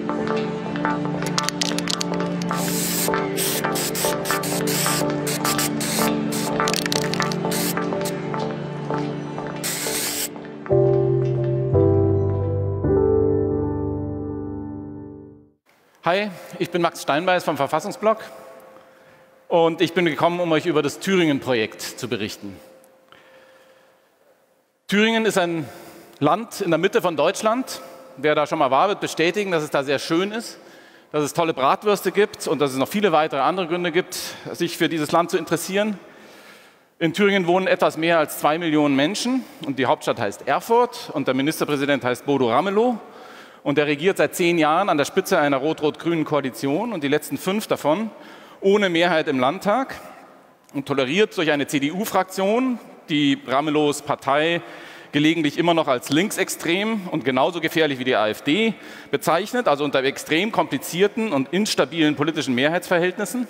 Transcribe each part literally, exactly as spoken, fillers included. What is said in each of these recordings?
Hi, ich bin Max Steinbeiß vom Verfassungsblog und ich bin gekommen, um euch über das Thüringen-Projekt zu berichten. Thüringen ist ein Land in der Mitte von Deutschland. Wer da schon mal war, wird bestätigen, dass es da sehr schön ist, dass es tolle Bratwürste gibt und dass es noch viele weitere andere Gründe gibt, sich für dieses Land zu interessieren. In Thüringen wohnen etwas mehr als zwei Millionen Menschen und die Hauptstadt heißt Erfurt und der Ministerpräsident heißt Bodo Ramelow. Und er regiert seit zehn Jahren an der Spitze einer rot-rot-grünen Koalition und die letzten fünf davon ohne Mehrheit im Landtag und toleriert durch eine C D U-Fraktion, die Ramelows Partei gelegentlich immer noch als linksextrem und genauso gefährlich wie die AfD bezeichnet, also unter extrem komplizierten und instabilen politischen Mehrheitsverhältnissen.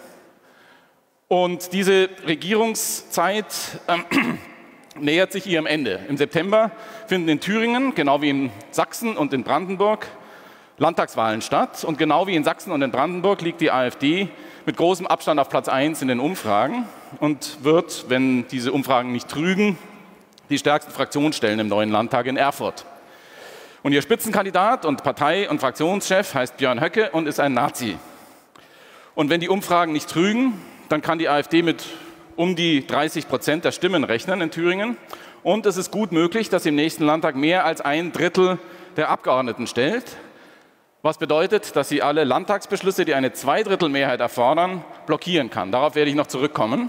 Und diese Regierungszeit äh, nähert sich ihrem Ende. Im September finden in Thüringen, genau wie in Sachsen und in Brandenburg, Landtagswahlen statt. Und genau wie in Sachsen und in Brandenburg liegt die AfD mit großem Abstand auf Platz eins in den Umfragen und wird, wenn diese Umfragen nicht trügen, die stärkste Fraktion stellen im neuen Landtag in Erfurt. Und ihr Spitzenkandidat und Partei- und Fraktionschef heißt Björn Höcke und ist ein Nazi. Und wenn die Umfragen nicht trügen, dann kann die AfD mit um die dreißig Prozent der Stimmen rechnen in Thüringen. Und es ist gut möglich, dass sie im nächsten Landtag mehr als ein Drittel der Abgeordneten stellt. Was bedeutet, dass sie alle Landtagsbeschlüsse, die eine Zweidrittelmehrheit erfordern, blockieren kann. Darauf werde ich noch zurückkommen.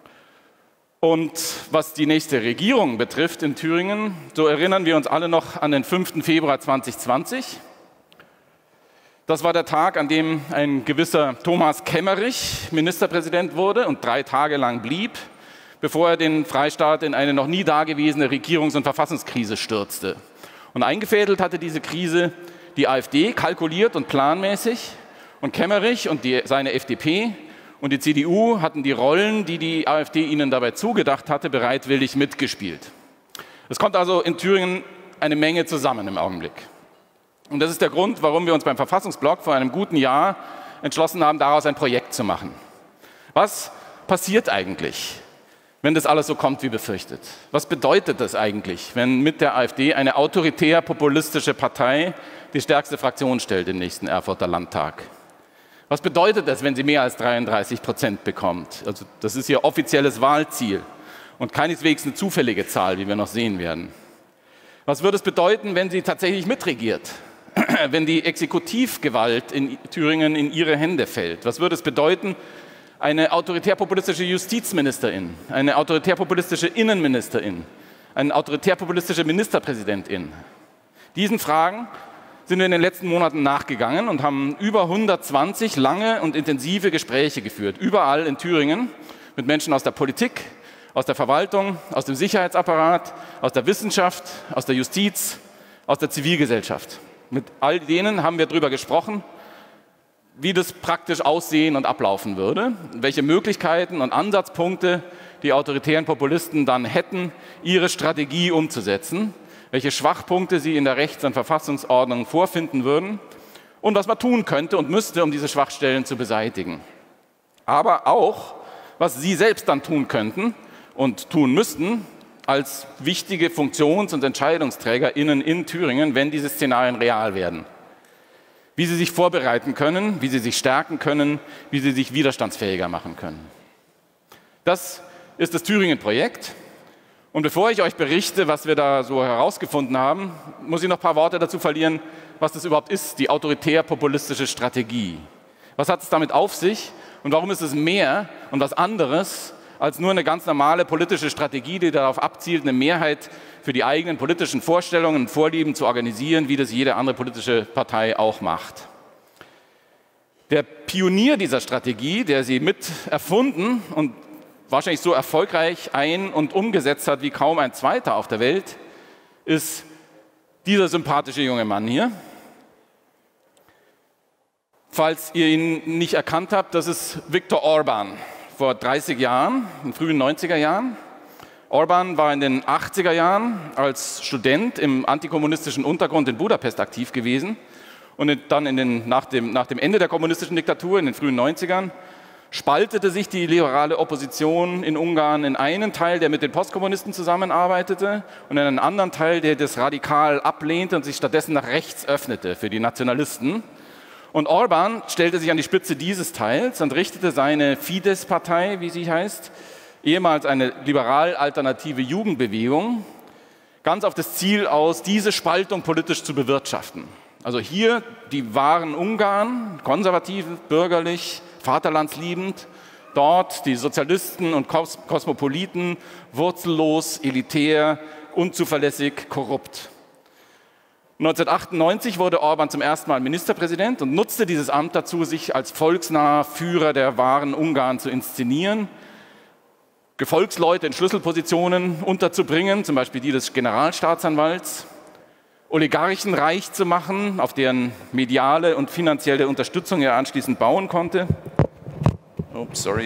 Und was die nächste Regierung betrifft in Thüringen, so erinnern wir uns alle noch an den fünften Februar zweitausendzwanzig. Das war der Tag, an dem ein gewisser Thomas Kemmerich Ministerpräsident wurde und drei Tage lang blieb, bevor er den Freistaat in eine noch nie dagewesene Regierungs- und Verfassungskrise stürzte. Und eingefädelt hatte diese Krise die AfD, kalkuliert und planmäßig, und Kemmerich und die, seine F D P und die C D U hatten die Rollen, die die AfD ihnen dabei zugedacht hatte, bereitwillig mitgespielt. Es kommt also in Thüringen eine Menge zusammen im Augenblick. Und das ist der Grund, warum wir uns beim Verfassungsblog vor einem guten Jahr entschlossen haben, daraus ein Projekt zu machen. Was passiert eigentlich, wenn das alles so kommt wie befürchtet? Was bedeutet das eigentlich, wenn mit der AfD eine autoritär-populistische Partei die stärkste Fraktion stellt im nächsten Erfurter Landtag? Was bedeutet das, wenn sie mehr als dreiunddreißig Prozent bekommt? Also das ist ihr offizielles Wahlziel und keineswegs eine zufällige Zahl, wie wir noch sehen werden. Was würde es bedeuten, wenn sie tatsächlich mitregiert? Wenn die Exekutivgewalt in Thüringen in ihre Hände fällt? Was würde es bedeuten, eine autoritär-populistische Justizministerin, eine autoritär-populistische Innenministerin, eine autoritär-populistische Ministerpräsidentin? Diesen Fragen sind wir in den letzten Monaten nachgegangen und haben über hundertzwanzig lange und intensive Gespräche geführt, überall in Thüringen, mit Menschen aus der Politik, aus der Verwaltung, aus dem Sicherheitsapparat, aus der Wissenschaft, aus der Justiz, aus der Zivilgesellschaft. Mit all denen haben wir darüber gesprochen, wie das praktisch aussehen und ablaufen würde, welche Möglichkeiten und Ansatzpunkte die autoritären Populisten dann hätten, ihre Strategie umzusetzen, welche Schwachpunkte sie in der Rechts- und Verfassungsordnung vorfinden würden und was man tun könnte und müsste, um diese Schwachstellen zu beseitigen. Aber auch, was sie selbst dann tun könnten und tun müssten, als wichtige Funktions- und EntscheidungsträgerInnen in Thüringen, wenn diese Szenarien real werden. Wie sie sich vorbereiten können, wie sie sich stärken können, wie sie sich widerstandsfähiger machen können. Das ist das Thüringen-Projekt. Und bevor ich euch berichte, was wir da so herausgefunden haben, muss ich noch ein paar Worte dazu verlieren, was das überhaupt ist, die autoritär-populistische Strategie. Was hat es damit auf sich und warum ist es mehr und was anderes als nur eine ganz normale politische Strategie, die darauf abzielt, eine Mehrheit für die eigenen politischen Vorstellungen und Vorlieben zu organisieren, wie das jede andere politische Partei auch macht. Der Pionier dieser Strategie, der sie mit erfunden und wahrscheinlich so erfolgreich ein- und umgesetzt hat wie kaum ein zweiter auf der Welt, ist dieser sympathische junge Mann hier. Falls ihr ihn nicht erkannt habt, das ist Viktor Orbán. Vor dreißig Jahren, in den frühen neunziger Jahren. Orbán war in den achtziger Jahren als Student im antikommunistischen Untergrund in Budapest aktiv gewesen Und dann in den, nach, dem, nach dem Ende der kommunistischen Diktatur in den frühen neunzigern spaltete sich die liberale Opposition in Ungarn in einen Teil, der mit den Postkommunisten zusammenarbeitete, und in einen anderen Teil, der das radikal ablehnte und sich stattdessen nach rechts öffnete für die Nationalisten. Und Orbán stellte sich an die Spitze dieses Teils und richtete seine Fidesz-Partei, wie sie heißt, ehemals eine liberal-alternative Jugendbewegung, ganz auf das Ziel aus, diese Spaltung politisch zu bewirtschaften. Also hier die wahren Ungarn, konservativ, bürgerlich, vaterlandsliebend, dort die Sozialisten und Kos Kosmopoliten, wurzellos, elitär, unzuverlässig, korrupt. neunzehnhundertachtundneunzig wurde Orbán zum ersten Mal Ministerpräsident und nutzte dieses Amt dazu, sich als volksnaher Führer der wahren Ungarn zu inszenieren, Gefolgsleute in Schlüsselpositionen unterzubringen, zum Beispiel die des Generalstaatsanwalts, Oligarchen reich zu machen, auf deren mediale und finanzielle Unterstützung er anschließend bauen konnte. Oops, sorry.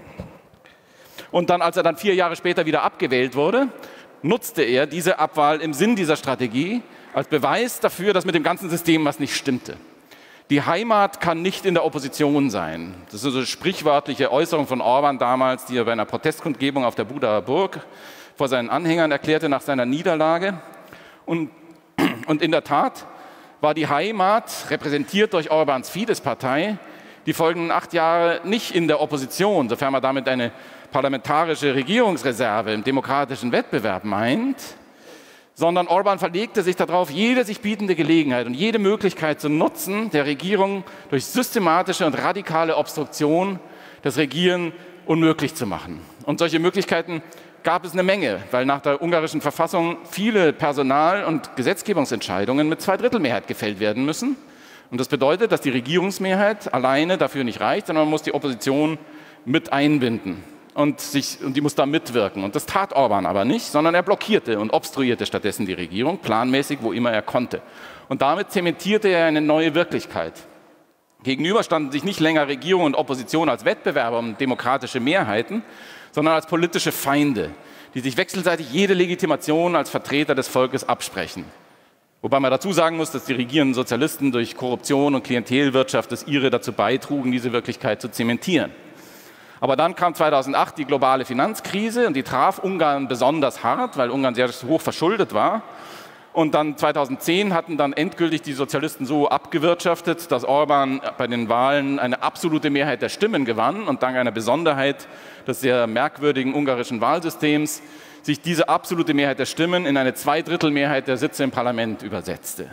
Und dann, als er dann vier Jahre später wieder abgewählt wurde, nutzte er diese Abwahl im Sinn dieser Strategie als Beweis dafür, dass mit dem ganzen System was nicht stimmte. Die Heimat kann nicht in der Opposition sein. Das ist eine sprichwörtliche Äußerung von Orbán damals, die er bei einer Protestkundgebung auf der Budaer Burg vor seinen Anhängern erklärte nach seiner Niederlage. Und Und in der Tat war die Heimat, repräsentiert durch Orbáns Fidesz-Partei, die folgenden acht Jahre nicht in der Opposition, sofern man damit eine parlamentarische Regierungsreserve im demokratischen Wettbewerb meint, sondern Orbán verlegte sich darauf, jede sich bietende Gelegenheit und jede Möglichkeit zu nutzen, der Regierung durch systematische und radikale Obstruktion das Regieren unmöglich zu machen. Und solche Möglichkeiten gab es eine Menge, weil nach der ungarischen Verfassung viele Personal- und Gesetzgebungsentscheidungen mit Zweidrittelmehrheit gefällt werden müssen. Und das bedeutet, dass die Regierungsmehrheit alleine dafür nicht reicht, sondern man muss die Opposition mit einbinden und, sich, und die muss da mitwirken. Und das tat Orbán aber nicht, sondern er blockierte und obstruierte stattdessen die Regierung, planmäßig, wo immer er konnte. Und damit zementierte er eine neue Wirklichkeit. Gegenüber standen sich nicht länger Regierung und Opposition als Wettbewerber um demokratische Mehrheiten, sondern als politische Feinde, die sich wechselseitig jede Legitimation als Vertreter des Volkes absprechen. Wobei man dazu sagen muss, dass die regierenden Sozialisten durch Korruption und Klientelwirtschaft das ihre dazu beitrugen, diese Wirklichkeit zu zementieren. Aber dann kam zweitausendacht die globale Finanzkrise und die traf Ungarn besonders hart, weil Ungarn sehr hoch verschuldet war. Und dann zweitausendzehn hatten dann endgültig die Sozialisten so abgewirtschaftet, dass Orbán bei den Wahlen eine absolute Mehrheit der Stimmen gewann und dank einer Besonderheit des sehr merkwürdigen ungarischen Wahlsystems sich diese absolute Mehrheit der Stimmen in eine Zweidrittelmehrheit der Sitze im Parlament übersetzte.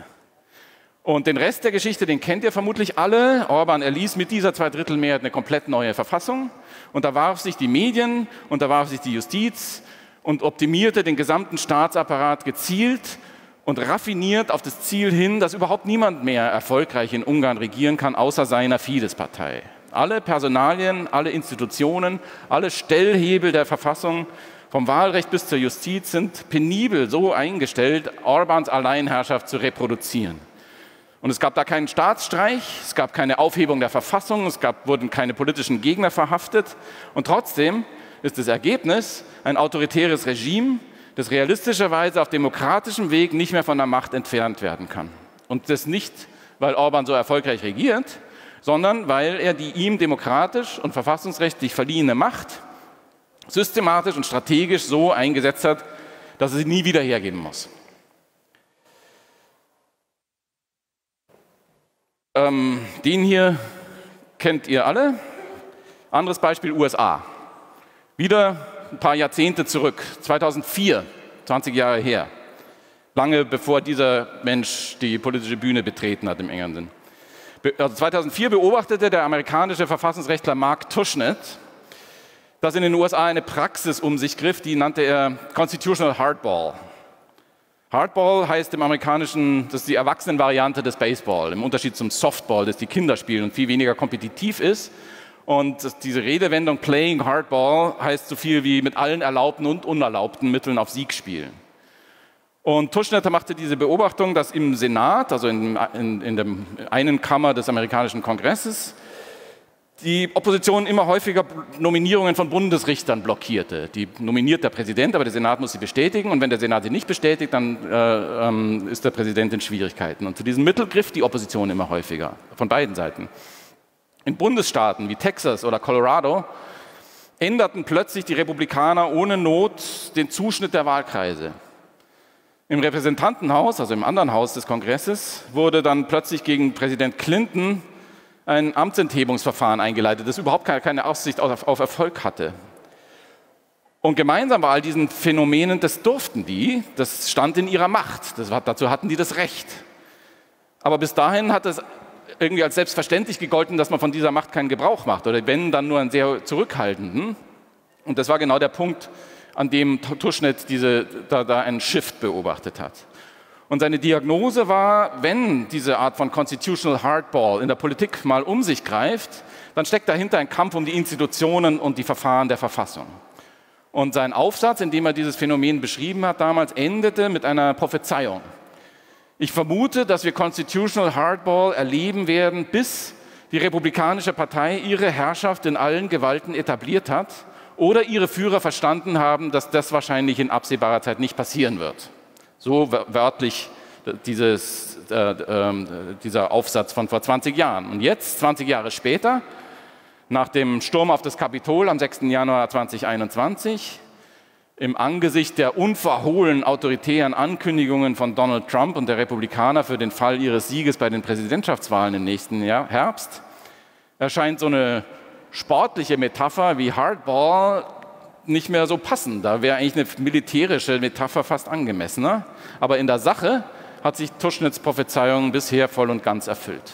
Und den Rest der Geschichte, den kennt ihr vermutlich alle. Orbán erließ mit dieser Zweidrittelmehrheit eine komplett neue Verfassung, unterwarf sich die Medien, unterwarf sich die Justiz und optimierte den gesamten Staatsapparat gezielt und raffiniert auf das Ziel hin, dass überhaupt niemand mehr erfolgreich in Ungarn regieren kann, außer seiner Fidesz-Partei. Alle Personalien, alle Institutionen, alle Stellhebel der Verfassung, vom Wahlrecht bis zur Justiz, sind penibel so eingestellt, Orbáns Alleinherrschaft zu reproduzieren. Und es gab da keinen Staatsstreich, es gab keine Aufhebung der Verfassung, es gab, wurden keine politischen Gegner verhaftet. Und trotzdem ist das Ergebnis ein autoritäres Regime, das realistischerweise auf demokratischem Weg nicht mehr von der Macht entfernt werden kann. Und das nicht, weil Orbán so erfolgreich regiert, sondern weil er die ihm demokratisch und verfassungsrechtlich verliehene Macht systematisch und strategisch so eingesetzt hat, dass er sie nie wieder hergeben muss. Ähm, den hier kennt ihr alle. Anderes Beispiel, U S A. Wieder ein paar Jahrzehnte zurück, zweitausendvier, zwanzig Jahre her. Lange bevor dieser Mensch die politische Bühne betreten hat, im engeren Sinn. Also zweitausendvier beobachtete der amerikanische Verfassungsrechtler Mark Tushnet, dass in den U S A eine Praxis um sich griff, die nannte er Constitutional Hardball. Hardball heißt im Amerikanischen, das ist die Erwachsenenvariante des Baseball, im Unterschied zum Softball, das die Kinder spielen und viel weniger kompetitiv ist. Und diese Redewendung Playing Hardball heißt so viel wie mit allen erlaubten und unerlaubten Mitteln auf Sieg spielen. Und Tushnet machte diese Beobachtung, dass im Senat, also in, in, in der einen Kammer des amerikanischen Kongresses, die Opposition immer häufiger Nominierungen von Bundesrichtern blockierte. Die nominiert der Präsident, aber der Senat muss sie bestätigen. Und wenn der Senat sie nicht bestätigt, dann äh, ähm, ist der Präsident in Schwierigkeiten. Und zu diesem Mittel griff die Opposition immer häufiger, von beiden Seiten. In Bundesstaaten wie Texas oder Colorado änderten plötzlich die Republikaner ohne Not den Zuschnitt der Wahlkreise. Im Repräsentantenhaus, also im anderen Haus des Kongresses, wurde dann plötzlich gegen Präsident Clinton ein Amtsenthebungsverfahren eingeleitet, das überhaupt keine Aussicht auf Erfolg hatte. Und gemeinsam bei all diesen Phänomenen, das durften die, das stand in ihrer Macht, das war, dazu hatten die das Recht. Aber bis dahin hat es irgendwie als selbstverständlich gegolten, dass man von dieser Macht keinen Gebrauch macht oder wenn, dann nur einen sehr zurückhaltenden. Und das war genau der Punkt, an dem Tushnet diese, da, da einen Shift beobachtet hat. Und seine Diagnose war, wenn diese Art von Constitutional Hardball in der Politik mal um sich greift, dann steckt dahinter ein Kampf um die Institutionen und die Verfahren der Verfassung. Und sein Aufsatz, in dem er dieses Phänomen beschrieben hat, damals endete mit einer Prophezeiung. Ich vermute, dass wir Constitutional Hardball erleben werden, bis die Republikanische Partei ihre Herrschaft in allen Gewalten etabliert hat oder ihre Führer verstanden haben, dass das wahrscheinlich in absehbarer Zeit nicht passieren wird. So wörtlich dieses, äh, äh, dieser Aufsatz von vor zwanzig Jahren. Und jetzt, zwanzig Jahre später, nach dem Sturm auf das Kapitol am sechsten Januar zweitausendeinundzwanzig, im Angesicht der unverhohlen autoritären Ankündigungen von Donald Trump und der Republikaner für den Fall ihres Sieges bei den Präsidentschaftswahlen im nächsten Jahr, Herbst, erscheint so eine sportliche Metapher wie Hardball nicht mehr so passen. Da wäre eigentlich eine militärische Metapher fast angemessener. Aber in der Sache hat sich Tushnets Prophezeiung bisher voll und ganz erfüllt.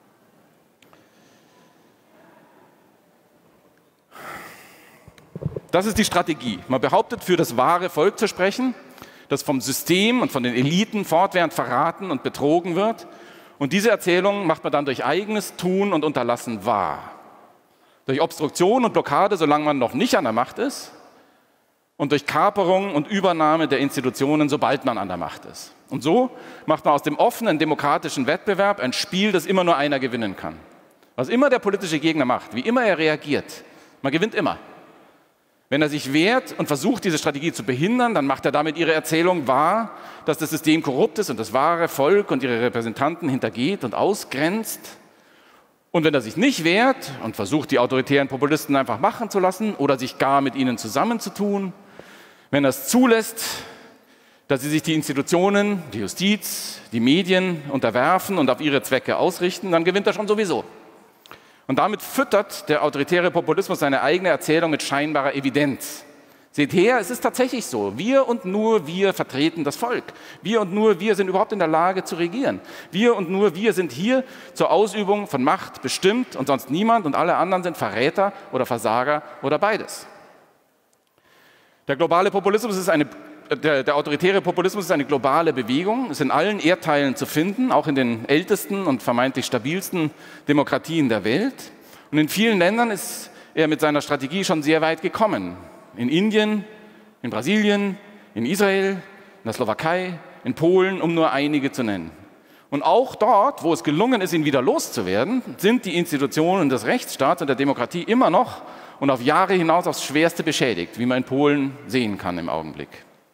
Das ist die Strategie. Man behauptet, für das wahre Volk zu sprechen, das vom System und von den Eliten fortwährend verraten und betrogen wird. Und diese Erzählung macht man dann durch eigenes Tun und Unterlassen wahr. Durch Obstruktion und Blockade, solange man noch nicht an der Macht ist, und durch Kaperung und Übernahme der Institutionen, sobald man an der Macht ist. Und so macht man aus dem offenen demokratischen Wettbewerb ein Spiel, das immer nur einer gewinnen kann. Was immer der politische Gegner macht, wie immer er reagiert, man gewinnt immer. Wenn er sich wehrt und versucht, diese Strategie zu behindern, dann macht er damit ihre Erzählung wahr, dass das System korrupt ist und das wahre Volk und ihre Repräsentanten hintergeht und ausgrenzt. Und wenn er sich nicht wehrt und versucht, die autoritären Populisten einfach machen zu lassen oder sich gar mit ihnen zusammenzutun, wenn er es zulässt, dass sie sich die Institutionen, die Justiz, die Medien unterwerfen und auf ihre Zwecke ausrichten, dann gewinnt er schon sowieso. Und damit füttert der autoritäre Populismus seine eigene Erzählung mit scheinbarer Evidenz. Seht her, es ist tatsächlich so. Wir und nur wir vertreten das Volk. Wir und nur wir sind überhaupt in der Lage zu regieren. Wir und nur wir sind hier zur Ausübung von Macht bestimmt und sonst niemand und alle anderen sind Verräter oder Versager oder beides. Der globale Populismus ist eine, der, der autoritäre Populismus ist eine globale Bewegung, ist in allen Erdteilen zu finden, auch in den ältesten und vermeintlich stabilsten Demokratien der Welt. Und in vielen Ländern ist er mit seiner Strategie schon sehr weit gekommen. In Indien, in Brasilien, in Israel, in der Slowakei, in Polen, um nur einige zu nennen. Und auch dort, wo es gelungen ist, ihn wieder loszuwerden, sind die Institutionen des Rechtsstaats und der Demokratie immer noch und auf Jahre hinaus aufs Schwerste beschädigt, wie man in Polen sehen kann im Augenblick.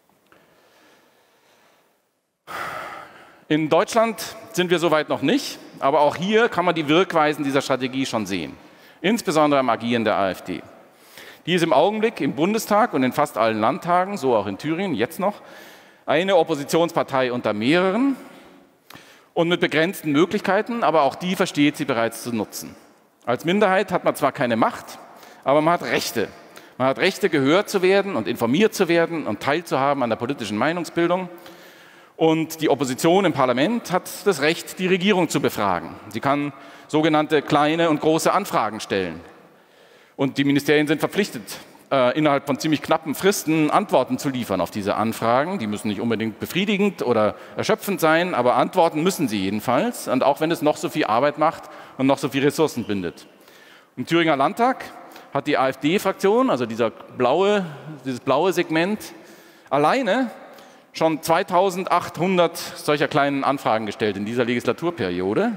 In Deutschland sind wir soweit noch nicht, aber auch hier kann man die Wirkweisen dieser Strategie schon sehen, insbesondere am Agieren der AfD. Die ist im Augenblick im Bundestag und in fast allen Landtagen, so auch in Thüringen jetzt noch, eine Oppositionspartei unter mehreren und mit begrenzten Möglichkeiten, aber auch die versteht sie bereits zu nutzen. Als Minderheit hat man zwar keine Macht, aber man hat Rechte. Man hat Rechte, gehört zu werden und informiert zu werden und teilzuhaben an der politischen Meinungsbildung. Und die Opposition im Parlament hat das Recht, die Regierung zu befragen. Sie kann sogenannte kleine und große Anfragen stellen. Und die Ministerien sind verpflichtet, äh, innerhalb von ziemlich knappen Fristen Antworten zu liefern auf diese Anfragen. Die müssen nicht unbedingt befriedigend oder erschöpfend sein, aber antworten müssen sie jedenfalls. Und auch wenn es noch so viel Arbeit macht und noch so viele Ressourcen bindet. Im Thüringer Landtag hat die AfD-Fraktion, also dieser blaue, dieses blaue Segment, alleine schon zweitausendachthundert solcher kleinen Anfragen gestellt in dieser Legislaturperiode.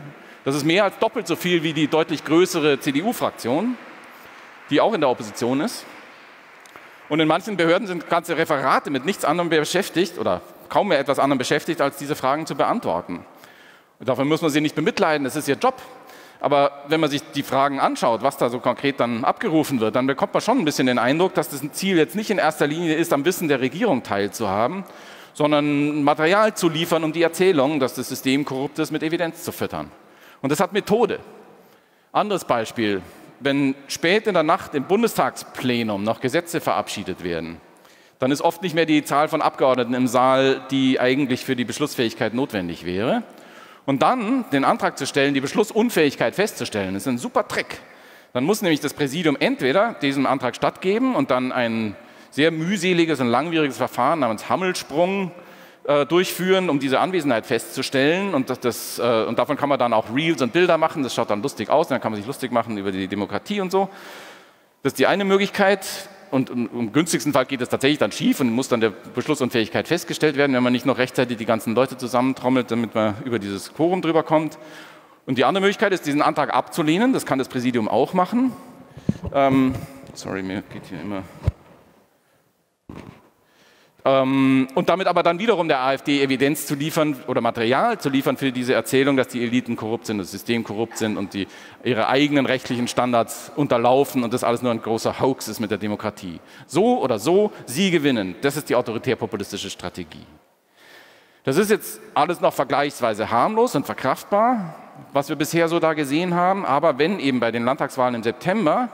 Das ist mehr als doppelt so viel wie die deutlich größere C D U-Fraktion, die auch in der Opposition ist. Und in manchen Behörden sind ganze Referate mit nichts anderem beschäftigt oder kaum mehr etwas anderem beschäftigt, als diese Fragen zu beantworten. Und dafür muss man sie nicht bemitleiden, das ist ihr Job. Aber wenn man sich die Fragen anschaut, was da so konkret dann abgerufen wird, dann bekommt man schon ein bisschen den Eindruck, dass das Ziel jetzt nicht in erster Linie ist, am Wissen der Regierung teilzuhaben, sondern Material zu liefern, um die Erzählung, dass das System korrupt ist, mit Evidenz zu füttern. Und das hat Methode. Anderes Beispiel, wenn spät in der Nacht im Bundestagsplenum noch Gesetze verabschiedet werden, dann ist oft nicht mehr die Zahl von Abgeordneten im Saal, die eigentlich für die Beschlussfähigkeit notwendig wäre. Und dann den Antrag zu stellen, die Beschlussunfähigkeit festzustellen, ist ein super Trick. Dann muss nämlich das Präsidium entweder diesem Antrag stattgeben und dann ein sehr mühseliges und langwieriges Verfahren namens Hammelsprung äh, durchführen, um diese Anwesenheit festzustellen. Und, das, das, äh, und davon kann man dann auch Reels und Bilder machen. Das schaut dann lustig aus, dann kann man sich lustig machen über die Demokratie und so. Das ist die eine Möglichkeit. Und im günstigsten Fall geht es tatsächlich dann schief und muss dann der Beschlussunfähigkeit festgestellt werden, wenn man nicht noch rechtzeitig die ganzen Leute zusammentrommelt, damit man über dieses Quorum drüber kommt. Und die andere Möglichkeit ist, diesen Antrag abzulehnen. Das kann das Präsidium auch machen. Ähm, sorry, mir geht hier immer... Ähm, und damit aber dann wiederum der AfD Evidenz zu liefern oder Material zu liefern für diese Erzählung, dass die Eliten korrupt sind, das System korrupt sind und die ihre eigenen rechtlichen Standards unterlaufen und das alles nur ein großer Hoax ist mit der Demokratie. So oder so, sie gewinnen. Das ist die autoritär-populistische Strategie. Das ist jetzt alles noch vergleichsweise harmlos und verkraftbar, was wir bisher so da gesehen haben, aber wenn eben bei den Landtagswahlen im September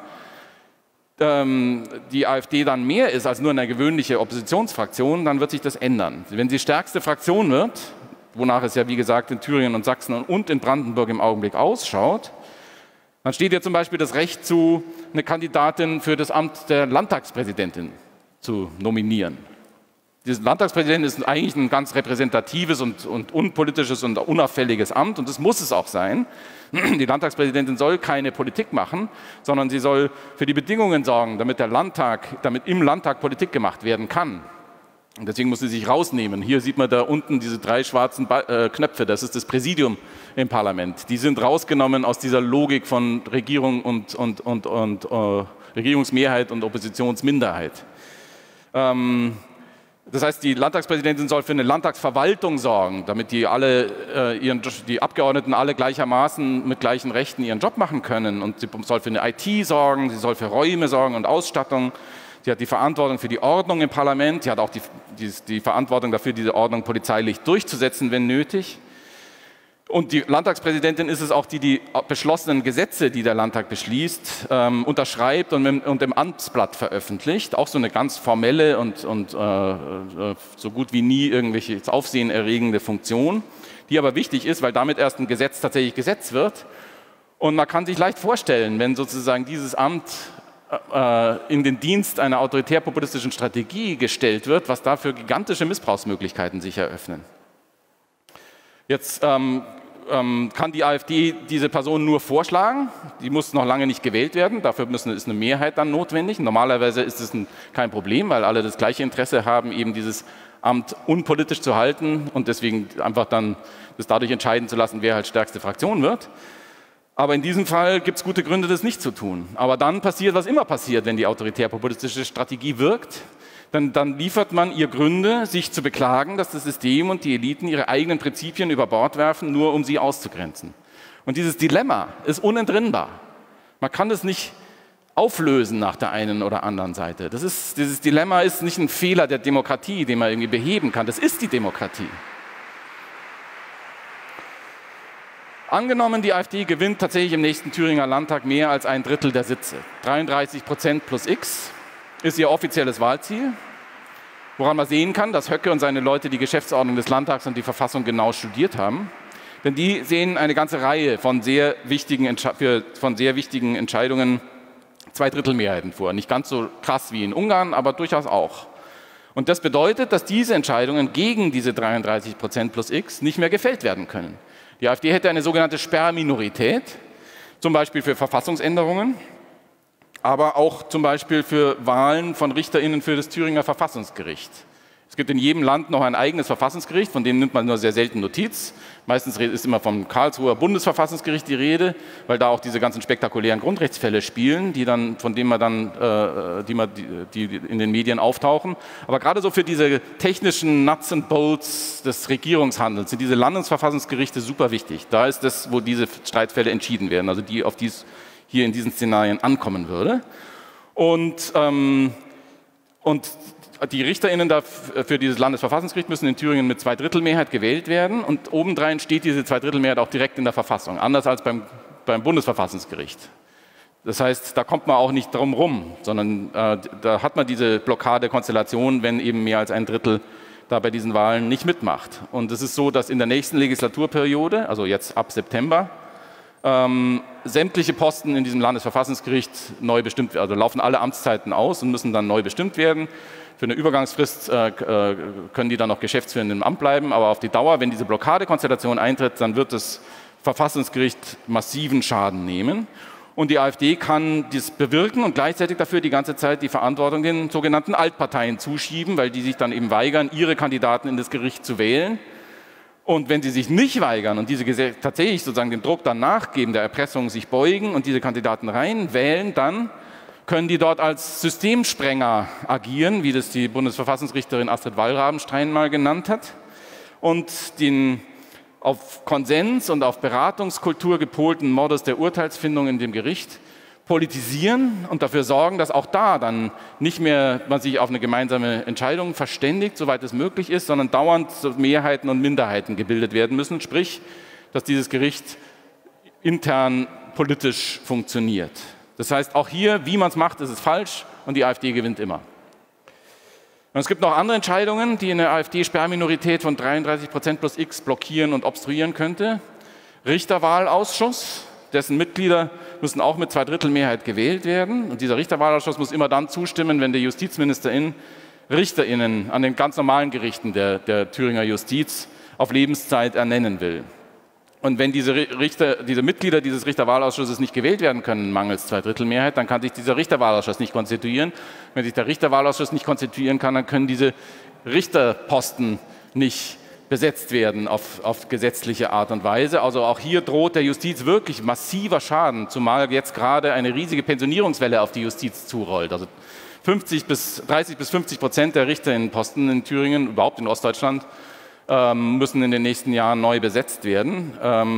die AfD dann mehr ist als nur eine gewöhnliche Oppositionsfraktion, dann wird sich das ändern. Wenn sie stärkste Fraktion wird, wonach es ja wie gesagt in Thüringen und Sachsen und in Brandenburg im Augenblick ausschaut, dann steht ihr zum Beispiel das Recht zu, eine Kandidatin für das Amt der Landtagspräsidentin zu nominieren. Dieser Landtagspräsident ist eigentlich ein ganz repräsentatives und, und unpolitisches und unauffälliges Amt und das muss es auch sein. Die Landtagspräsidentin soll keine Politik machen, sondern sie soll für die Bedingungen sorgen, damit der Landtag, damit im Landtag Politik gemacht werden kann. Und deswegen muss sie sich rausnehmen. Hier sieht man da unten diese drei schwarzen ba äh, Knöpfe, das ist das Präsidium im Parlament. Die sind rausgenommen aus dieser Logik von Regierung und, und, und, und äh, Regierungsmehrheit und Oppositionsminderheit. Ähm, Das heißt, die Landtagspräsidentin soll für eine Landtagsverwaltung sorgen, damit die, alle, äh, ihren, die Abgeordneten alle gleichermaßen mit gleichen Rechten ihren Job machen können. Und sie soll für eine I T sorgen, sie soll für Räume sorgen und Ausstattung. Sie hat die Verantwortung für die Ordnung im Parlament, sie hat auch die, die, die Verantwortung dafür, diese Ordnung polizeilich durchzusetzen, wenn nötig. Und die Landtagspräsidentin ist es auch, die die beschlossenen Gesetze, die der Landtag beschließt, ähm, unterschreibt und im, und im Amtsblatt veröffentlicht. Auch so eine ganz formelle und, und äh, so gut wie nie irgendwelche aufsehenerregende Funktion, die aber wichtig ist, weil damit erst ein Gesetz tatsächlich Gesetz wird. Und man kann sich leicht vorstellen, wenn sozusagen dieses Amt äh, in den Dienst einer autoritär-populistischen Strategie gestellt wird, was da für gigantische Missbrauchsmöglichkeiten sich eröffnen. Jetzt ähm, ähm, kann die AfD diese Person nur vorschlagen, die muss noch lange nicht gewählt werden, dafür müssen, ist eine Mehrheit dann notwendig. Normalerweise ist es ein, kein Problem, weil alle das gleiche Interesse haben, eben dieses Amt unpolitisch zu halten und deswegen einfach dann das dadurch entscheiden zu lassen, wer halt stärkste Fraktion wird. Aber in diesem Fall gibt es gute Gründe, das nicht zu tun. Aber dann passiert, was immer passiert, wenn die autoritär-populistische Strategie wirkt. Dann, dann liefert man ihr Gründe, sich zu beklagen, dass das System und die Eliten ihre eigenen Prinzipien über Bord werfen, nur um sie auszugrenzen. Und dieses Dilemma ist unentrinnbar. Man kann das nicht auflösen nach der einen oder anderen Seite. Das ist, dieses Dilemma ist nicht ein Fehler der Demokratie, den man irgendwie beheben kann. Das ist die Demokratie. Angenommen, die AfD gewinnt tatsächlich im nächsten Thüringer Landtag mehr als ein Drittel der Sitze. dreiunddreißig Prozent plus X. Ist ihr offizielles Wahlziel, woran man sehen kann, dass Höcke und seine Leute die Geschäftsordnung des Landtags und die Verfassung genau studiert haben. Denn die sehen eine ganze Reihe von sehr wichtigen, für, von sehr wichtigen Entscheidungen Zweidrittelmehrheiten vor. Nicht ganz so krass wie in Ungarn, aber durchaus auch. Und das bedeutet, dass diese Entscheidungen gegen diese dreiunddreißig Prozent plus X nicht mehr gefällt werden können. Die AfD hätte eine sogenannte Sperrminorität, zum Beispiel für Verfassungsänderungen, aber auch zum Beispiel für Wahlen von RichterInnen für das Thüringer Verfassungsgericht Es gibt in jedem Land noch ein eigenes Verfassungsgericht, von dem nimmt man nur sehr selten Notiz. Meistens ist immer vom Karlsruher Bundesverfassungsgericht die Rede, weil da auch diese ganzen spektakulären Grundrechtsfälle spielen, die dann, von denen man dann, äh, die, man, die, die in den Medien auftauchen. Aber gerade so für diese technischen Nuts and Bolts des Regierungshandelns sind diese Landesverfassungsgerichte super wichtig. Da ist das, wo diese Streitfälle entschieden werden, also die, auf die es hier in diesen Szenarien ankommen würde. Und, ähm, und die RichterInnen für dieses Landesverfassungsgericht müssen in Thüringen mit Zweidrittelmehrheit gewählt werden und obendrein steht diese Zweidrittelmehrheit auch direkt in der Verfassung, anders als beim, beim Bundesverfassungsgericht. Das heißt, da kommt man auch nicht drum rum, sondern äh, da hat man diese Blockade-Konstellation, wenn eben mehr als ein Drittel da bei diesen Wahlen nicht mitmacht. Und es ist so, dass in der nächsten Legislaturperiode, also jetzt ab September, ähm, sämtliche Posten in diesem Landesverfassungsgericht neu bestimmt werden. Also laufen alle Amtszeiten aus und müssen dann neu bestimmt werden. Für eine Übergangsfrist äh, können die dann noch geschäftsführend im Amt bleiben, aber auf die Dauer, wenn diese Blockadekonstellation eintritt, dann wird das Verfassungsgericht massiven Schaden nehmen. Und die AfD kann dies bewirken und gleichzeitig dafür die ganze Zeit die Verantwortung den sogenannten Altparteien zuschieben, weil die sich dann eben weigern, ihre Kandidaten in das Gericht zu wählen. Und wenn sie sich nicht weigern und diese tatsächlich sozusagen dem Druck dann nachgeben, der Erpressung sich beugen und diese Kandidaten rein wählen, dann können die dort als Systemsprenger agieren, wie das die Bundesverfassungsrichterin Astrid Wallrabenstein mal genannt hat, und den auf Konsens und auf Beratungskultur gepolten Modus der Urteilsfindung in dem Gericht politisieren und dafür sorgen, dass auch da dann nicht mehr man sich auf eine gemeinsame Entscheidung verständigt, soweit es möglich ist, sondern dauernd Mehrheiten und Minderheiten gebildet werden müssen, sprich, dass dieses Gericht intern politisch funktioniert. Das heißt, auch hier, wie man es macht, ist es falsch und die AfD gewinnt immer. Und es gibt noch andere Entscheidungen, die eine AfD-Sperrminorität von dreiunddreißig Prozent plus X blockieren und obstruieren könnte. Richterwahlausschuss, dessen Mitglieder müssen auch mit Zweidrittelmehrheit gewählt werden. Und dieser Richterwahlausschuss muss immer dann zustimmen, wenn der Justizministerin RichterInnen an den ganz normalen Gerichten der, der Thüringer Justiz auf Lebenszeit ernennen will. Und wenn diese, Richter, diese Mitglieder dieses Richterwahlausschusses nicht gewählt werden können, mangels Zweidrittelmehrheit, dann kann sich dieser Richterwahlausschuss nicht konstituieren. Wenn sich der Richterwahlausschuss nicht konstituieren kann, dann können diese Richterposten nicht besetzt werden auf, auf gesetzliche Art und Weise. Also auch hier droht der Justiz wirklich massiver Schaden, zumal jetzt gerade eine riesige Pensionierungswelle auf die Justiz zurollt. Also fünfzig bis, dreißig bis fünfzig Prozent der Richterinnenposten in Thüringen, überhaupt in Ostdeutschland, müssen in den nächsten Jahren neu besetzt werden.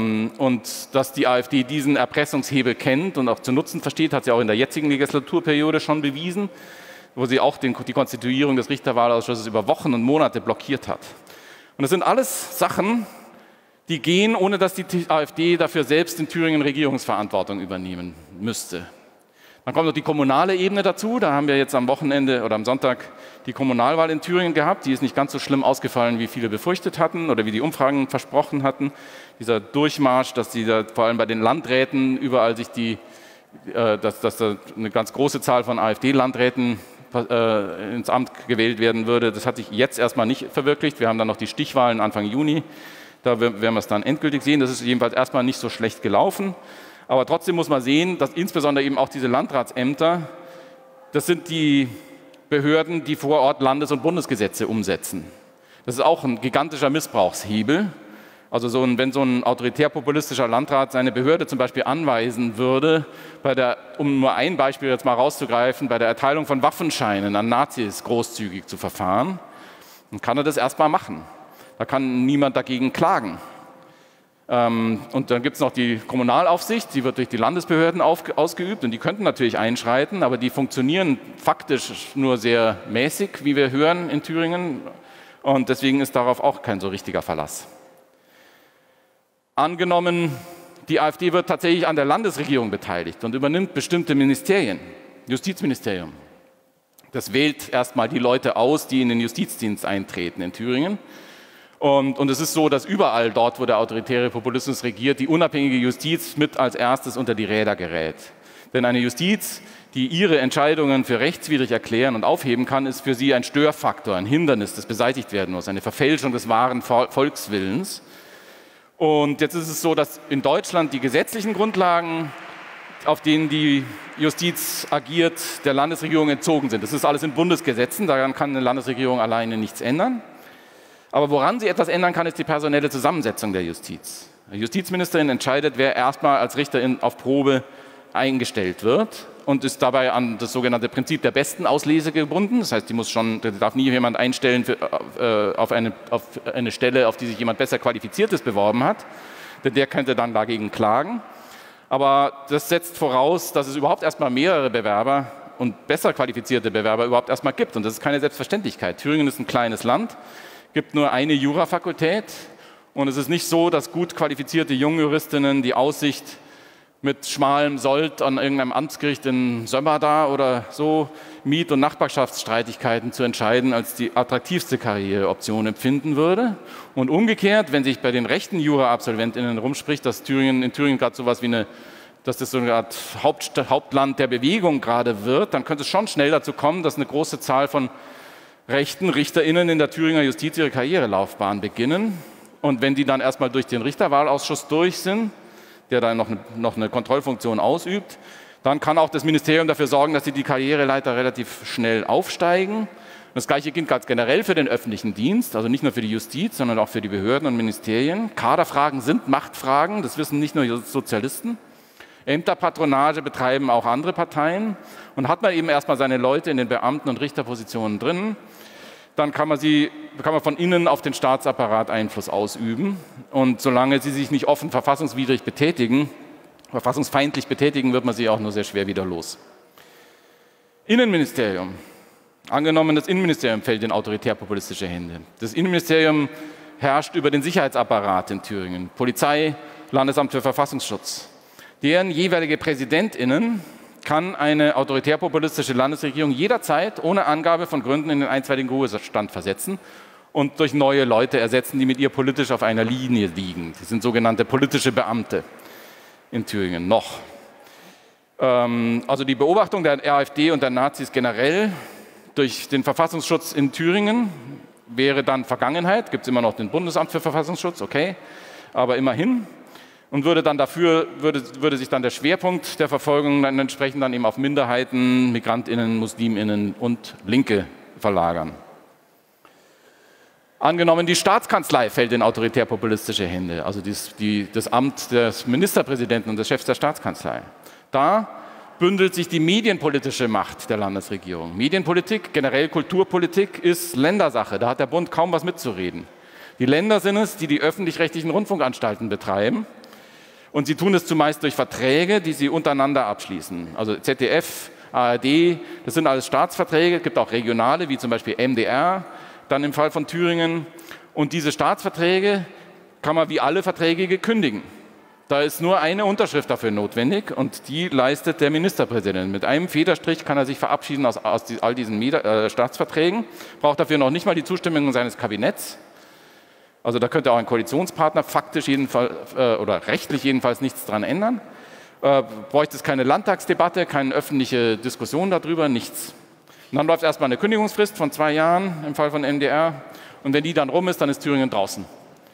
Und dass die AfD diesen Erpressungshebel kennt und auch zu nutzen versteht, hat sie auch in der jetzigen Legislaturperiode schon bewiesen, wo sie auch den, die Konstituierung des Richterwahlausschusses über Wochen und Monate blockiert hat. Und das sind alles Sachen, die gehen, ohne dass die AfD dafür selbst in Thüringen Regierungsverantwortung übernehmen müsste. Dann kommt noch die kommunale Ebene dazu. Da haben wir jetzt am Wochenende oder am Sonntag die Kommunalwahl in Thüringen gehabt. Die ist nicht ganz so schlimm ausgefallen, wie viele befürchtet hatten oder wie die Umfragen versprochen hatten. Dieser Durchmarsch, dass die da vor allem bei den Landräten überall sich die, äh, dass, dass da eine ganz große Zahl von AfD-Landräten äh, ins Amt gewählt werden würde, das hat sich jetzt erstmal nicht verwirklicht. Wir haben dann noch die Stichwahlen Anfang Juni. Da werden wir es dann endgültig sehen. Das ist jedenfalls erstmal nicht so schlecht gelaufen. Aber trotzdem muss man sehen, dass insbesondere eben auch diese Landratsämter, das sind die Behörden, die vor Ort Landes- und Bundesgesetze umsetzen. Das ist auch ein gigantischer Missbrauchshebel. Also so ein, wenn so ein autoritär-populistischer Landrat seine Behörde zum Beispiel anweisen würde, bei der, um nur ein Beispiel jetzt mal rauszugreifen, bei der Erteilung von Waffenscheinen an Nazis großzügig zu verfahren, dann kann er das erstmal machen. Da kann niemand dagegen klagen. Und dann gibt es noch die Kommunalaufsicht, die wird durch die Landesbehörden auf, ausgeübt und die könnten natürlich einschreiten, aber die funktionieren faktisch nur sehr mäßig, wie wir hören in Thüringen, und deswegen ist darauf auch kein so richtiger Verlass. Angenommen, die AfD wird tatsächlich an der Landesregierung beteiligt und übernimmt bestimmte Ministerien, Justizministerium. Das wählt erstmal die Leute aus, die in den Justizdienst eintreten in Thüringen. Und, und es ist so, dass überall dort, wo der autoritäre Populismus regiert, die unabhängige Justiz mit als erstes unter die Räder gerät. Denn eine Justiz, die ihre Entscheidungen für rechtswidrig erklären und aufheben kann, ist für sie ein Störfaktor, ein Hindernis, das beseitigt werden muss, eine Verfälschung des wahren Volkswillens. Und jetzt ist es so, dass in Deutschland die gesetzlichen Grundlagen auf denen die Justiz agiert, der Landesregierung entzogen sind. Das ist alles in Bundesgesetzen, daran kann eine Landesregierung alleine nichts ändern. Aber woran sie etwas ändern kann, ist die personelle Zusammensetzung der Justiz. Die Justizministerin entscheidet, wer erstmal als Richterin auf Probe eingestellt wird und ist dabei an das sogenannte Prinzip der besten Auslese gebunden. Das heißt, die muss schon, die darf nie jemand einstellen für, äh, auf, eine, auf eine Stelle, auf die sich jemand besser Qualifiziertes beworben hat, denn der könnte dann dagegen klagen. Aber das setzt voraus, dass es überhaupt erstmal mehrere Bewerber und besser qualifizierte Bewerber überhaupt erstmal gibt. Und das ist keine Selbstverständlichkeit. Thüringen ist ein kleines Land, gibt nur eine Jurafakultät und es ist nicht so, dass gut qualifizierte Jungjuristinnen die Aussicht mit schmalem Sold an irgendeinem Amtsgericht in Sömmerda oder so Miet- und Nachbarschaftsstreitigkeiten zu entscheiden, als die attraktivste Karriereoption empfinden würde. Und umgekehrt, wenn sich bei den rechten Jura-AbsolventInnen rumspricht, dass Thüringen, in Thüringen gerade sowas wie eine, dass das so eine Art Haupt, Hauptland der Bewegung gerade wird, dann könnte es schon schnell dazu kommen, dass eine große Zahl von rechten RichterInnen in der Thüringer Justiz ihre Karrierelaufbahn beginnen. Und wenn die dann erstmal durch den Richterwahlausschuss durch sind, der dann noch eine, noch eine Kontrollfunktion ausübt, dann kann auch das Ministerium dafür sorgen, dass sie die Karriereleiter relativ schnell aufsteigen. Das Gleiche gilt ganz generell für den öffentlichen Dienst, also nicht nur für die Justiz, sondern auch für die Behörden und Ministerien. Kaderfragen sind Machtfragen, das wissen nicht nur Sozialisten. Ämterpatronage betreiben auch andere Parteien. Und hat man eben erstmal seine Leute in den Beamten- und Richterpositionen drin, dann kann man, sie, kann man von innen auf den Staatsapparat Einfluss ausüben. Und solange sie sich nicht offen verfassungswidrig betätigen, verfassungsfeindlich betätigen, wird man sie auch nur sehr schwer wieder los. Innenministerium. Angenommen, das Innenministerium fällt in autoritär-populistische Hände. Das Innenministerium herrscht über den Sicherheitsapparat in Thüringen, Polizei, Landesamt für Verfassungsschutz. Deren jeweilige PräsidentInnen kann eine autoritär-populistische Landesregierung jederzeit ohne Angabe von Gründen in den einstweiligen Ruhestand versetzen und durch neue Leute ersetzen, die mit ihr politisch auf einer Linie liegen. Das sind sogenannte politische Beamte in Thüringen noch. Ähm, also die Beobachtung der AfD und der Nazis generell durch den Verfassungsschutz in Thüringen wäre dann Vergangenheit. Gibt es immer noch den Bundesamt für Verfassungsschutz, okay, aber immerhin. Und würde dann dafür, würde, würde sich dann der Schwerpunkt der Verfolgung dann entsprechend dann eben auf Minderheiten, MigrantInnen, MuslimInnen und Linke verlagern. Angenommen, die Staatskanzlei fällt in autoritär-populistische Hände, also dies, die, das Amt des Ministerpräsidenten und des Chefs der Staatskanzlei. Da bündelt sich die medienpolitische Macht der Landesregierung. Medienpolitik, generell Kulturpolitik, ist Ländersache, da hat der Bund kaum was mitzureden. Die Länder sind es, die die öffentlich-rechtlichen Rundfunkanstalten betreiben. Und sie tun es zumeist durch Verträge, die sie untereinander abschließen. Also Z D F, A R D, das sind alles Staatsverträge. Es gibt auch regionale, wie zum Beispiel M D R, dann im Fall von Thüringen. Und diese Staatsverträge kann man wie alle Verträge kündigen. Da ist nur eine Unterschrift dafür notwendig und die leistet der Ministerpräsident. Mit einem Federstrich kann er sich verabschieden aus, aus die, all diesen äh, Staatsverträgen, braucht dafür noch nicht mal die Zustimmung seines Kabinetts. Also da könnte auch ein Koalitionspartner faktisch jedenfalls äh, oder rechtlich jedenfalls nichts dran ändern. Äh, bräuchte es keine Landtagsdebatte, keine öffentliche Diskussion darüber, nichts. Und dann läuft erstmal eine Kündigungsfrist von zwei Jahren im Fall von M D R. Und wenn die dann rum ist, dann ist Thüringen draußen.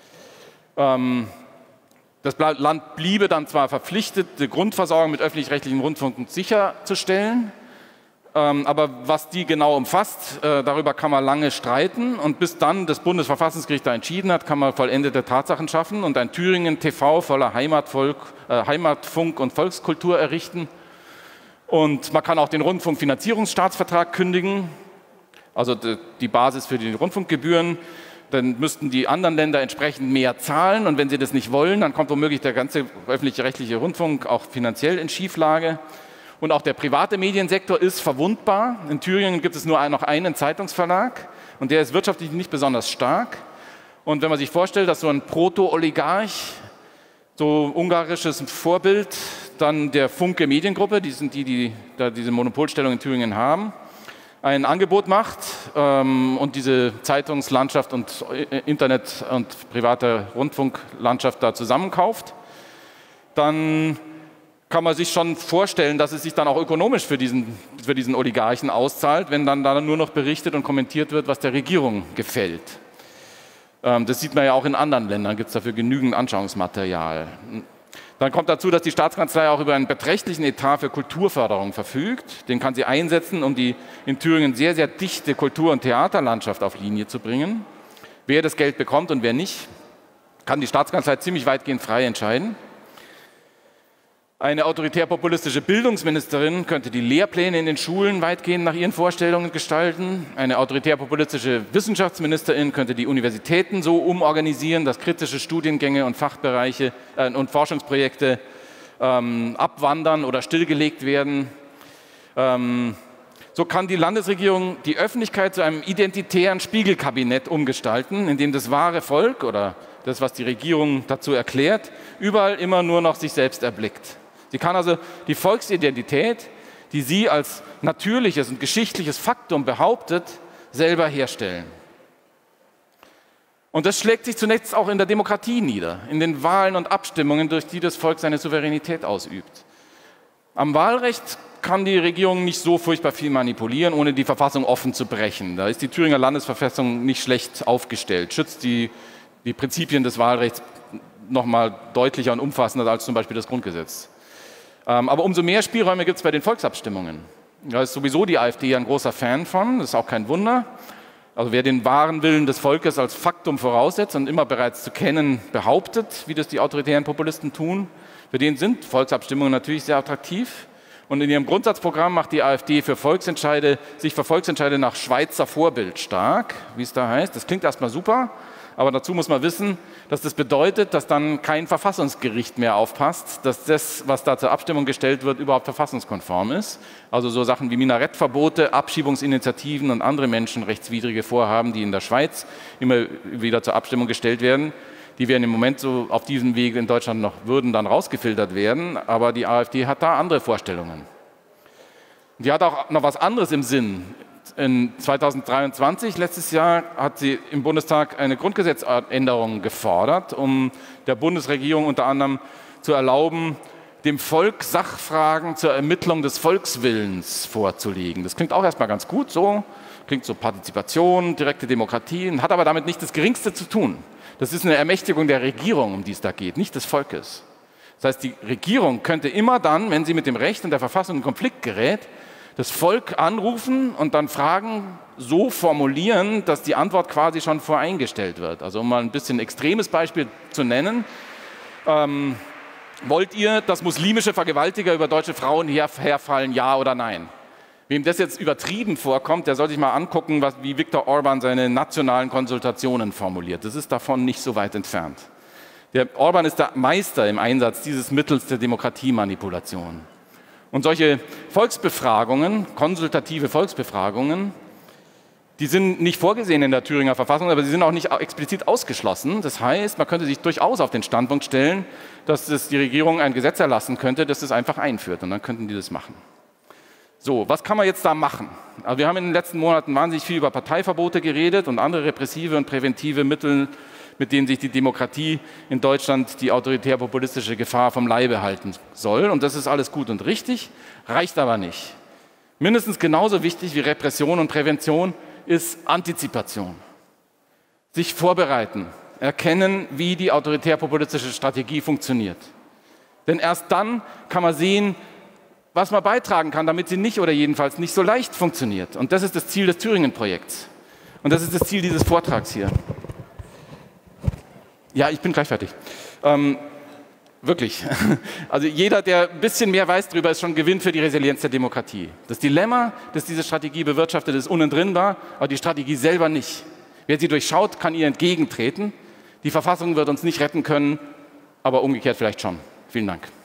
Ähm, das Land bliebe dann zwar verpflichtet, die Grundversorgung mit öffentlich-rechtlichen Rundfunk sicherzustellen. Aber was die genau umfasst, darüber kann man lange streiten. Und bis dann das Bundesverfassungsgericht da entschieden hat, kann man vollendete Tatsachen schaffen und ein Thüringen-T V voller Heimatvolk, äh, Heimatfunk und Volkskultur errichten. Und man kann auch den Rundfunkfinanzierungsstaatsvertrag kündigen, also die Basis für die Rundfunkgebühren. Dann müssten die anderen Länder entsprechend mehr zahlen. Und wenn sie das nicht wollen, dann kommt womöglich der ganze öffentlich-rechtliche Rundfunk auch finanziell in Schieflage. Und auch der private Mediensektor ist verwundbar. In Thüringen gibt es nur noch einen Zeitungsverlag und der ist wirtschaftlich nicht besonders stark. Und wenn man sich vorstellt, dass so ein Proto-Oligarch, so ungarisches Vorbild, dann der Funke Mediengruppe, die sind die, die da diese Monopolstellung in Thüringen haben, ein Angebot macht ähm, und diese Zeitungslandschaft und Internet- und private Rundfunklandschaft da zusammenkauft, dann kann man sich schon vorstellen, dass es sich dann auch ökonomisch für diesen, für diesen Oligarchen auszahlt, wenn dann da nur noch berichtet und kommentiert wird, was der Regierung gefällt. Ähm, das sieht man ja auch in anderen Ländern, gibt es dafür genügend Anschauungsmaterial. Dann kommt dazu, dass die Staatskanzlei auch über einen beträchtlichen Etat für Kulturförderung verfügt. Den kann sie einsetzen, um die in Thüringen sehr, sehr dichte Kultur- und Theaterlandschaft auf Linie zu bringen. Wer das Geld bekommt und wer nicht, kann die Staatskanzlei ziemlich weitgehend frei entscheiden. Eine autoritär-populistische Bildungsministerin könnte die Lehrpläne in den Schulen weitgehend nach ihren Vorstellungen gestalten. Eine autoritär-populistische Wissenschaftsministerin könnte die Universitäten so umorganisieren, dass kritische Studiengänge und Fachbereiche äh, und Forschungsprojekte ähm, abwandern oder stillgelegt werden. Ähm, so kann die Landesregierung die Öffentlichkeit zu einem identitären Spiegelkabinett umgestalten, in dem das wahre Volk oder das, was die Regierung dazu erklärt, überall immer nur noch sich selbst erblickt. Sie kann also die Volksidentität, die sie als natürliches und geschichtliches Faktum behauptet, selber herstellen. Und das schlägt sich zunächst auch in der Demokratie nieder, in den Wahlen und Abstimmungen, durch die das Volk seine Souveränität ausübt. Am Wahlrecht kann die Regierung nicht so furchtbar viel manipulieren, ohne die Verfassung offen zu brechen. Da ist die Thüringer Landesverfassung nicht schlecht aufgestellt, schützt die, die Prinzipien des Wahlrechts noch mal deutlicher und umfassender als zum Beispiel das Grundgesetz. Aber umso mehr Spielräume gibt es bei den Volksabstimmungen. Da ist sowieso die AfD ein großer Fan von, das ist auch kein Wunder. Also wer den wahren Willen des Volkes als Faktum voraussetzt und immer bereits zu kennen behauptet, wie das die autoritären Populisten tun, für den sind Volksabstimmungen natürlich sehr attraktiv. Und in ihrem Grundsatzprogramm macht die AfD für Volksentscheide, sich für Volksentscheide nach Schweizer Vorbild stark, wie es da heißt. Das klingt erstmal super. Aber dazu muss man wissen, dass das bedeutet, dass dann kein Verfassungsgericht mehr aufpasst, dass das, was da zur Abstimmung gestellt wird, überhaupt verfassungskonform ist. Also so Sachen wie Minarettverbote, Abschiebungsinitiativen und andere menschenrechtswidrige Vorhaben, die in der Schweiz immer wieder zur Abstimmung gestellt werden, die werden im Moment so auf diesem Weg in Deutschland noch, würden dann rausgefiltert werden. Aber die AfD hat da andere Vorstellungen. Die hat auch noch was anderes im Sinn. In zweitausenddreiundzwanzig, letztes Jahr, hat sie im Bundestag eine Grundgesetzänderung gefordert, um der Bundesregierung unter anderem zu erlauben, dem Volk Sachfragen zur Ermittlung des Volkswillens vorzulegen. Das klingt auch erstmal ganz gut, so klingt so Partizipation, direkte Demokratie, hat aber damit nicht das Geringste zu tun. Das ist eine Ermächtigung der Regierung, um die es da geht, nicht des Volkes. Das heißt, die Regierung könnte immer dann, wenn sie mit dem Recht und der Verfassung in Konflikt gerät, das Volk anrufen und dann Fragen so formulieren, dass die Antwort quasi schon voreingestellt wird. Also um mal ein bisschen ein extremes Beispiel zu nennen, ähm, wollt ihr, dass muslimische Vergewaltiger über deutsche Frauen her herfallen, ja oder nein? Wem das jetzt übertrieben vorkommt, der soll sich mal angucken, was, wie Viktor Orban seine nationalen Konsultationen formuliert. Das ist davon nicht so weit entfernt. Der Orban ist der Meister im Einsatz dieses Mittels der Demokratiemanipulation. Und solche Volksbefragungen, konsultative Volksbefragungen, die sind nicht vorgesehen in der Thüringer Verfassung, aber sie sind auch nicht explizit ausgeschlossen. Das heißt, man könnte sich durchaus auf den Standpunkt stellen, dass das die Regierung ein Gesetz erlassen könnte, das das einfach einführt. Und dann könnten die das machen. So, was kann man jetzt da machen? Also wir haben in den letzten Monaten wahnsinnig viel über Parteiverbote geredet und andere repressive und präventive Mittel, mit denen sich die Demokratie in Deutschland die autoritär-populistische Gefahr vom Leibe halten soll. Und das ist alles gut und richtig, reicht aber nicht. Mindestens genauso wichtig wie Repression und Prävention ist Antizipation. Sich vorbereiten, erkennen, wie die autoritär-populistische Strategie funktioniert. Denn erst dann kann man sehen, was man beitragen kann, damit sie nicht oder jedenfalls nicht so leicht funktioniert. Und das ist das Ziel des Thüringen-Projekts. Und das ist das Ziel dieses Vortrags hier. Ja, ich bin gleich fertig. Ähm, wirklich. Also jeder, der ein bisschen mehr weiß darüber, ist schon ein Gewinn für die Resilienz der Demokratie. Das Dilemma, das diese Strategie bewirtschaftet, ist unentrinnbar, aber die Strategie selber nicht. Wer sie durchschaut, kann ihr entgegentreten. Die Verfassung wird uns nicht retten können, aber umgekehrt vielleicht schon. Vielen Dank.